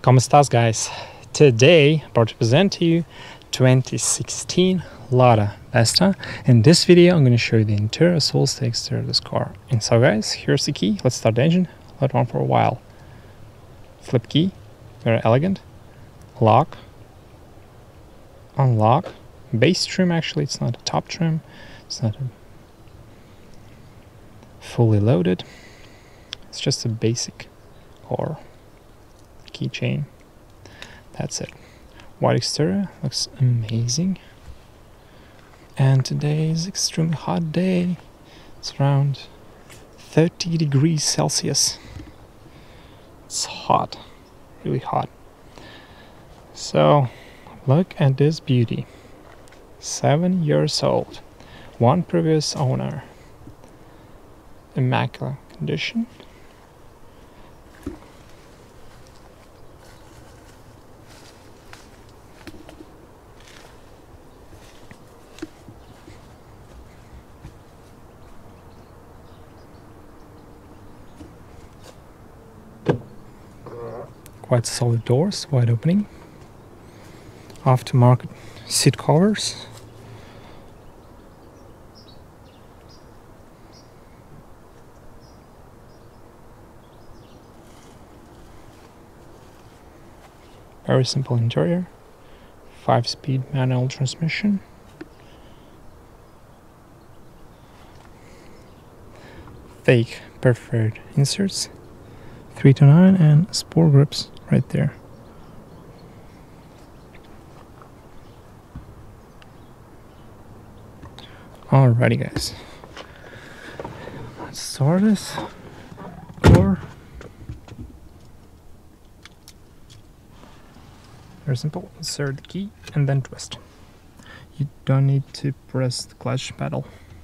Como estás, guys? Today, I'm about to present to you 2016 Lada Vesta. In this video, I'm going to show you the interior as well as the exterior of this car. And so, guys, here's the key. Let's start the engine. Let it run for a while. Flip key, very elegant. Lock, unlock. Base trim, actually, it's not a top trim. It's not a fully loaded. It's just a basic car. Keychain. That's it. White exterior looks amazing. And today is extremely hot day. It's around 30 degrees Celsius. It's hot, really hot. So look at this beauty. 7 years old. One previous owner. Immaculate condition. Quite solid doors, wide opening. Aftermarket seat covers. Very simple interior. 5-speed manual transmission. Fake perforated inserts. 3 to 9 and sport grips right there. Alrighty, guys. Let's start this car. Very simple. Insert the key and then twist. You don't need to press the clutch pedal.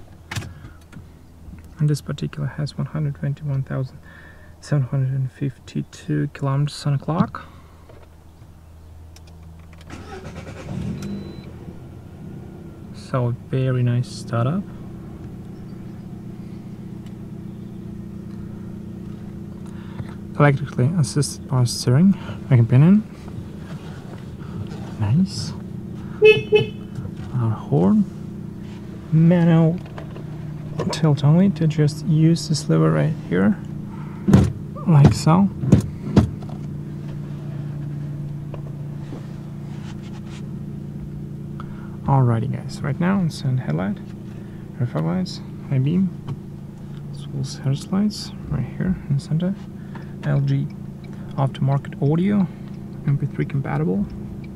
And this particular has 121,752 kilometers on the clock. So very nice startup. Electrically assisted power steering, back and pinion. Nice. Our horn. Manual tilt only to just use this lever right here, like so. Alrighty, guys, right now it's on headlight, rear fog lights, high beam, as well as headlights lights right here in the center. LG aftermarket audio, MP3 compatible.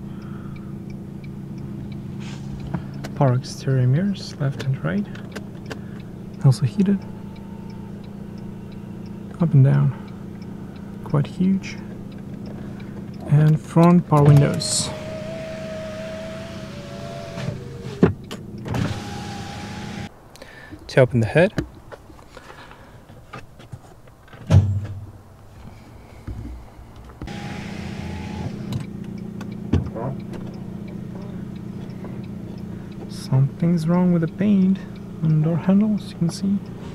Power exterior mirrors, left and right. Also heated. Up and down. Quite huge. And front power windows. To open the hood, something's wrong with the paint on the door handle, as you can see.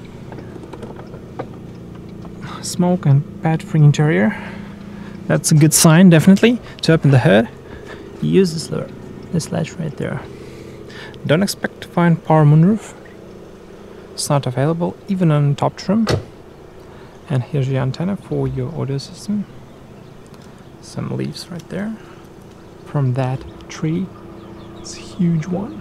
Smoke and bat-free interior. That's a good sign, definitely. To open the hood, use this lever, this latch right there. Don't expect to find power moonroof. It's not available even on top trim. And here's the antenna for your audio system. Some leaves right there from that tree. It's a huge one.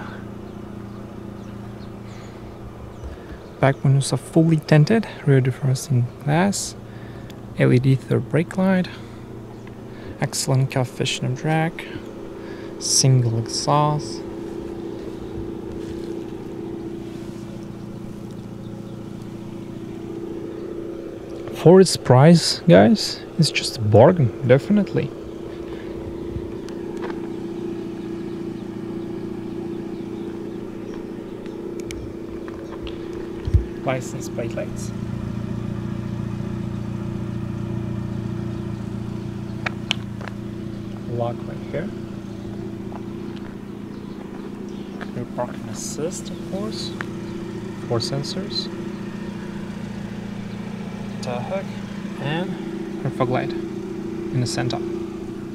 Back windows are fully tinted, rear defrosting glass, LED third brake light, excellent coefficient of drag, single exhaust. For its price, guys, it's just a bargain, definitely. License plate lights. Lock right here. Rear parking assist, of course. 4 sensors. Tail hook and fog light in the center.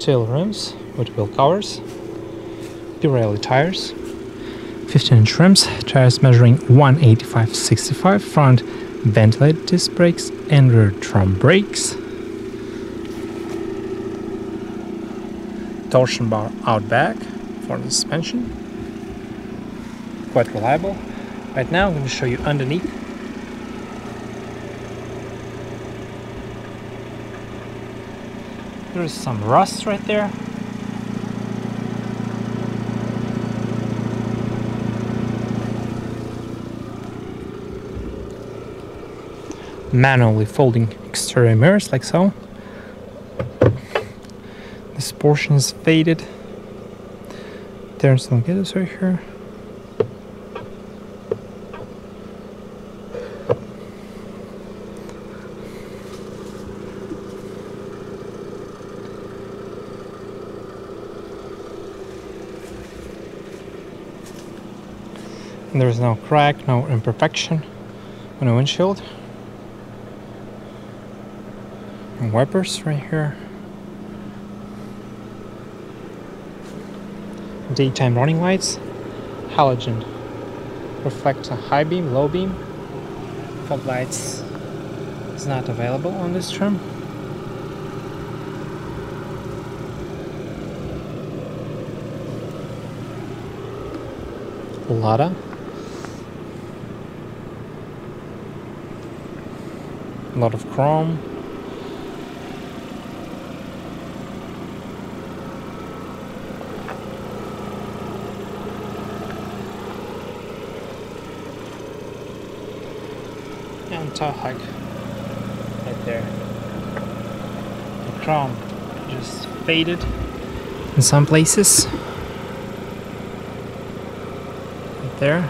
tail rims with wheel covers, Pirelli tires, 15-inch rims, tires measuring 185/65, front ventilated disc brakes and rear drum brakes, torsion bar out back for the suspension, quite reliable. Right now I'm going to show you underneath. There's some rust right there. Manually folding exterior mirrors like so. This portion is faded. There's some gutters right here. And there's no crack, no imperfection on the windshield. And wipers right here. Daytime running lights, halogen, reflect a high beam, low beam. Fog lights is not available on this trim. Lada. A lot of chrome. And toe hug right there. The chrome just faded in some places. Right there.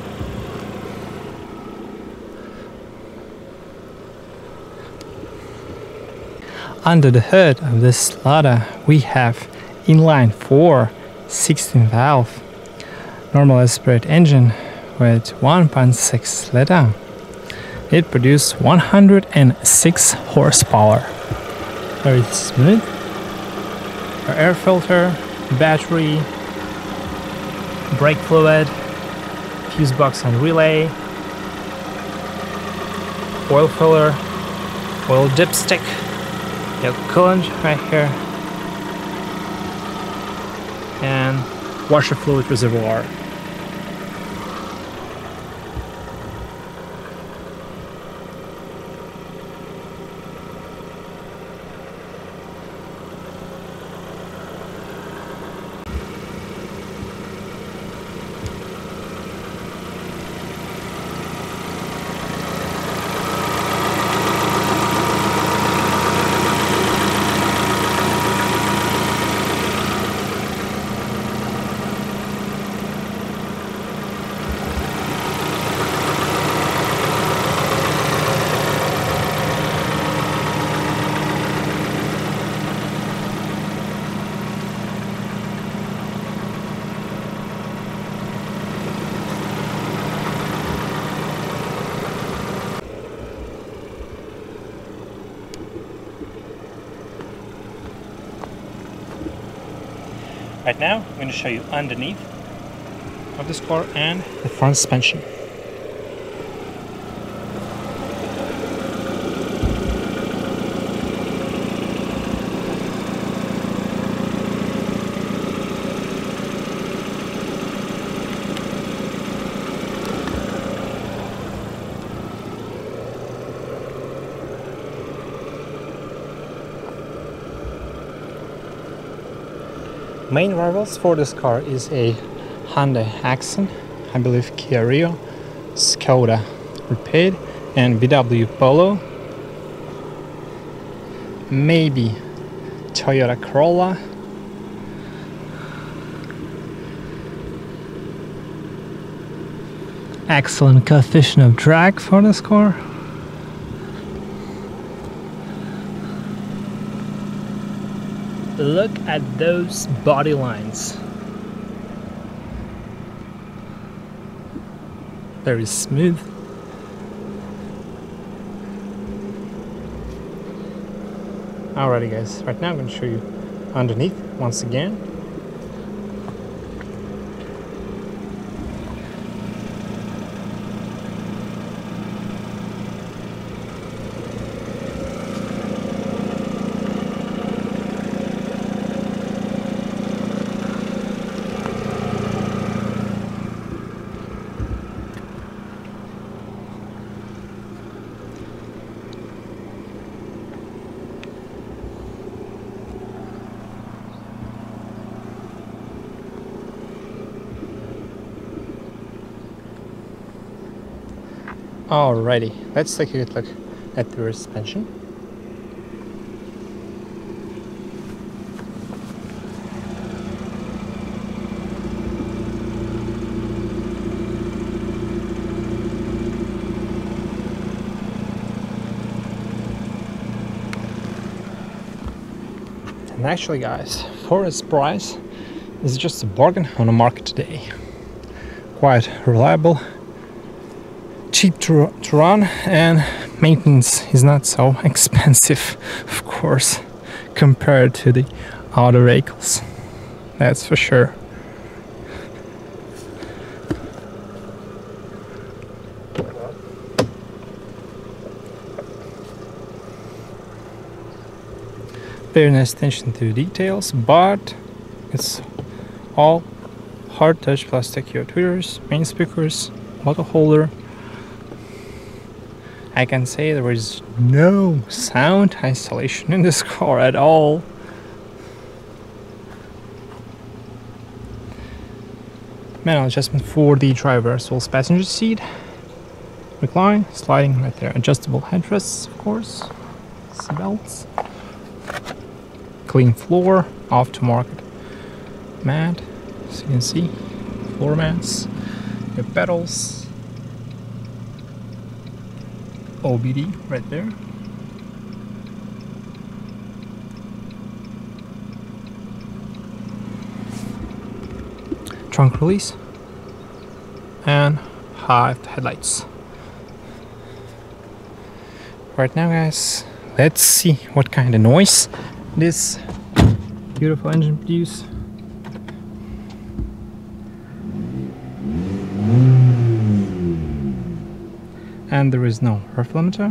Under the hood of this Lada we have inline 4 16 valve normal aspirate engine with 1.6 liter. It produced 106 horsepower. Very smooth. Air filter, battery, brake fluid, fuse box and relay, oil filler, oil dipstick, your coolant right here, and washer fluid reservoir. Right now, I'm going to show you underneath of this car and the front suspension. Main rivals for this car is a Hyundai Accent, I believe Kia Rio, Skoda Rapid, and VW Polo. Maybe Toyota Corolla. Excellent coefficient of drag for this car. Look at those body lines. Very smooth. Alrighty guys, right now I'm going to show you underneath once again. Alrighty, let's take a good look at the rear suspension. And actually guys, for its price, this is just a bargain on the market today. Quite reliable, cheap to run, and maintenance is not so expensive, of course, compared to the other vehicles. That's for sure. Very nice attention to details, but it's all hard touch plastic here. Tweeters, main speakers, bottle holder. I can say there is no sound isolation in this car at all. Manual adjustment for the driver as well as passenger seat. Recline, sliding right there. Adjustable headrests, of course. Seat belts. Clean floor, aftermarket mat, as you can see. Floor mats. Your pedals. OBD right there. Trunk release and high headlights. Right now guys, let's see what kind of noise this beautiful engine produces. And there is no ref limiter.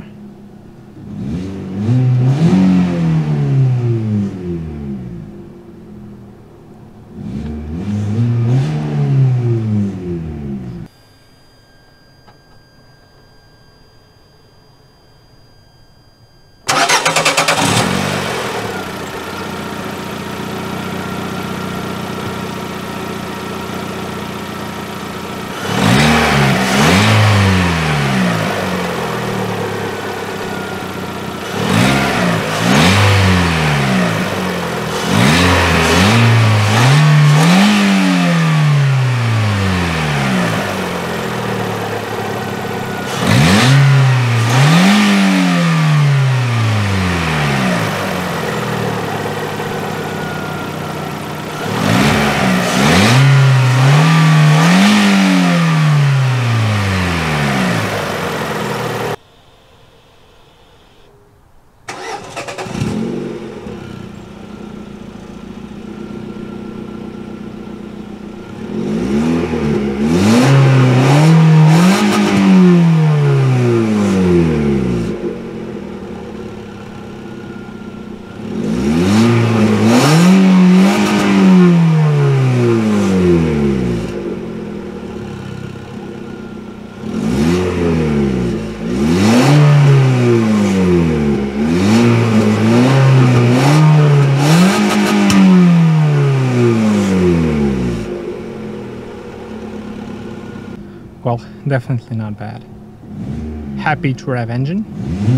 Well, definitely not bad. Happy to rev engine.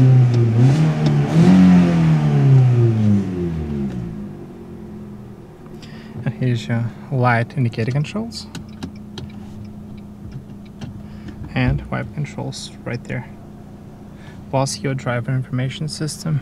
And here's your light indicator controls. And wiper controls right there. Plus your driver information system.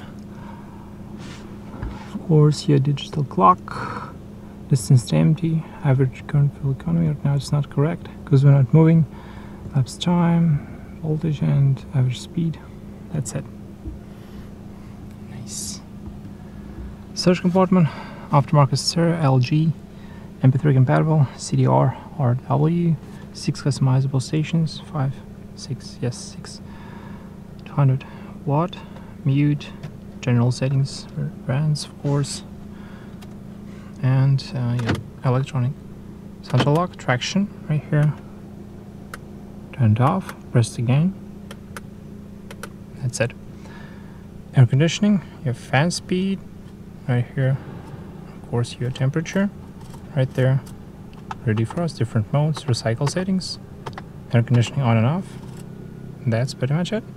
Of course, your digital clock. Distance to empty, average current fuel economy. Right now it's not correct because we're not moving. Lapse time, voltage, and average speed. That's it. Nice. Storage compartment, aftermarket stereo, LG, MP3 compatible, CDR, RW, 6 customizable stations, 5, 6, yes, 6, 200 watt, mute, general settings, brands, of course, and yeah, electronic central lock, traction right here, turn it off, press it again, that's it. Air conditioning, you have fan speed right here, of course your temperature right there, ready for us, different modes, recycle settings, air conditioning on and off, that's pretty much it.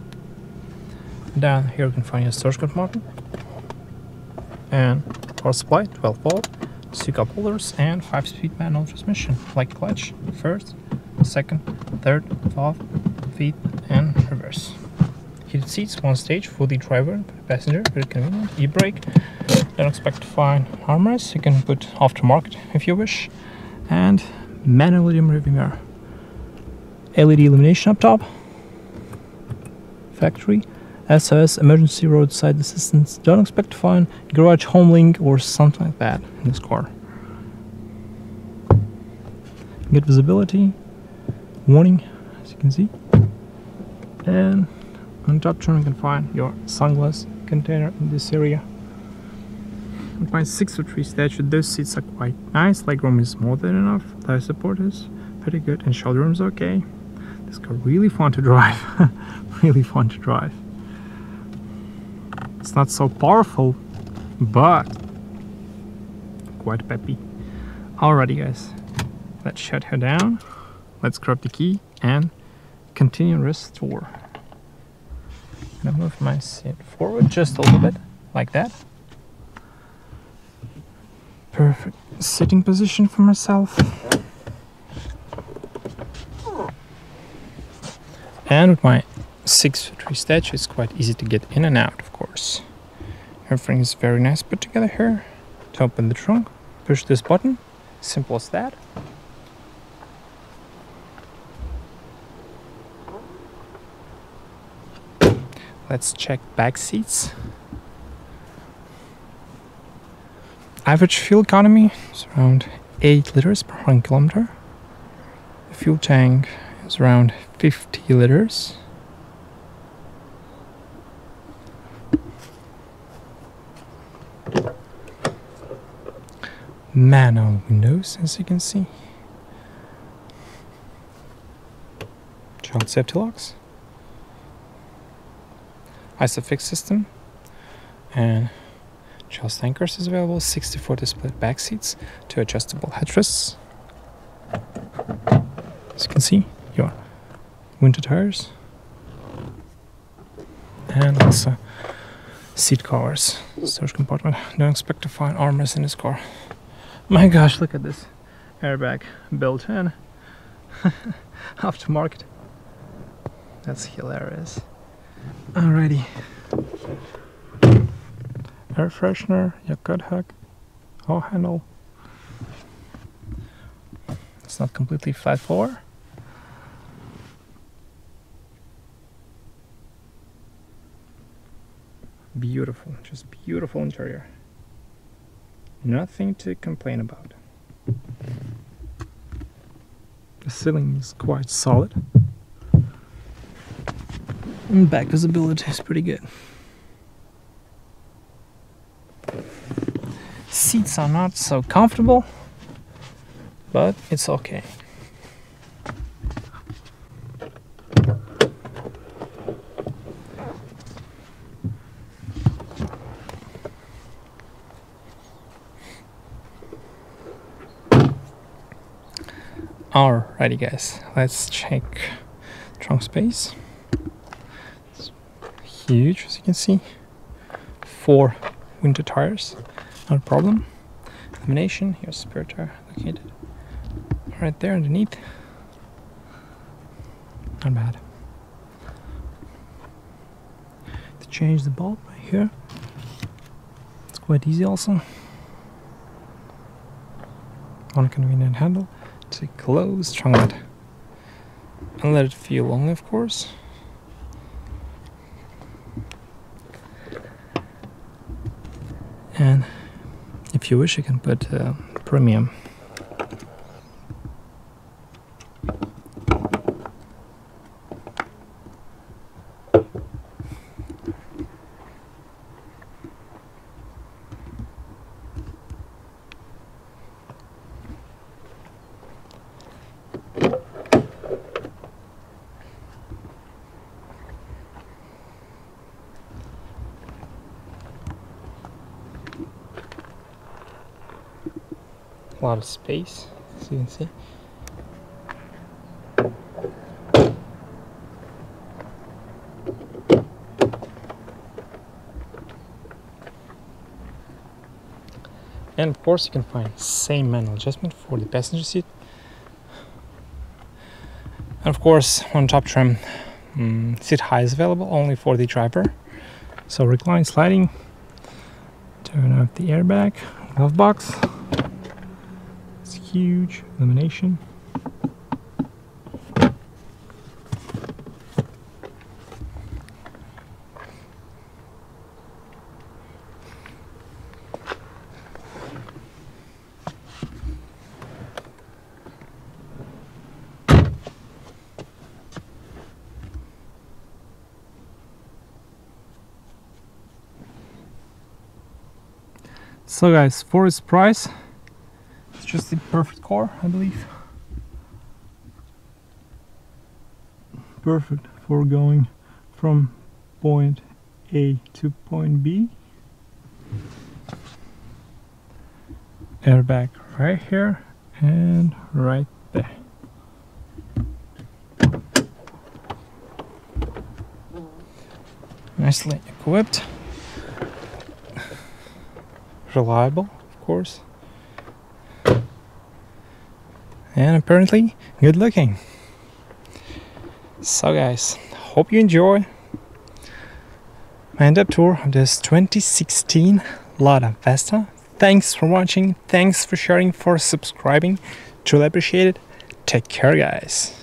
Down here you can find your storage compartment and power supply, 12 volt, 2 cup holders, and 5-speed manual transmission, like clutch, first, second, third, fourth, fifth, and reverse. Heated seats, one stage, fully driver, passenger, very convenient. E-brake, don't expect to find armrests, you can put aftermarket if you wish, and manual rearview mirror. LED illumination up top, factory, SOS, emergency roadside assistance. Don't expect to find garage home link or something like that in this car. Good visibility, warning, as you can see, and on top trim you can find your sunglass container in this area. With my 6'3" stature, those seats are quite nice, legroom is more than enough, thigh support is pretty good, and shoulder room is okay. This car really fun to drive, really fun to drive. It's not so powerful, but quite peppy. Alrighty guys, let's shut her down, let's grab the key and continue restore. I'm gonna move my seat forward just a little bit, like that. Perfect sitting position for myself. And with my 6'3" stature, it's quite easy to get in and out, of course. Everything is very nice put together here. To open the trunk, push this button, simple as that. Let's check back seats. Average fuel economy is around 8 liters per 100 kilometer. The fuel tank is around 50 liters. Manual windows, as you can see. Child safety locks. ISOFIX system. And child anchors is available. 60/40 split back seats. 2 adjustable headrests. As you can see, your winter tires. And also seat covers. Storage compartment. Don't expect to find armrests in this car. My gosh, look at this airbag built in. Aftermarket. That's hilarious. Alrighty. Air freshener, your cut hook, oh handle. It's not completely flat floor. Beautiful, just beautiful interior. Nothing to complain about. The ceiling is quite solid. And back visibility is pretty good. Seats are not so comfortable, but it's okay. Alrighty guys, let's check trunk space. It's huge, as you can see. 4 winter tires, not a problem. Illumination, here's spare tire located right there underneath. Not bad. To change the bulb right here, it's quite easy also. One convenient handle to close trunk lid and let it fuel only, of course. And if you wish, you can put premium. A lot of space, as you can see. And of course you can find same manual adjustment for the passenger seat. And of course on top trim, seat height is available only for the driver. So recline sliding, turn off the airbag, glove box. Huge illumination. So guys, for its price, it's just the perfect car, I believe. Perfect for going from point A to point B. Airbag right here and right there. Nicely equipped. Reliable, of course. And apparently good looking. So guys, hope you enjoy my in-depth tour of this 2016 Lada Vesta. Thanks for watching, thanks for sharing, for subscribing, truly appreciate it. Take care guys.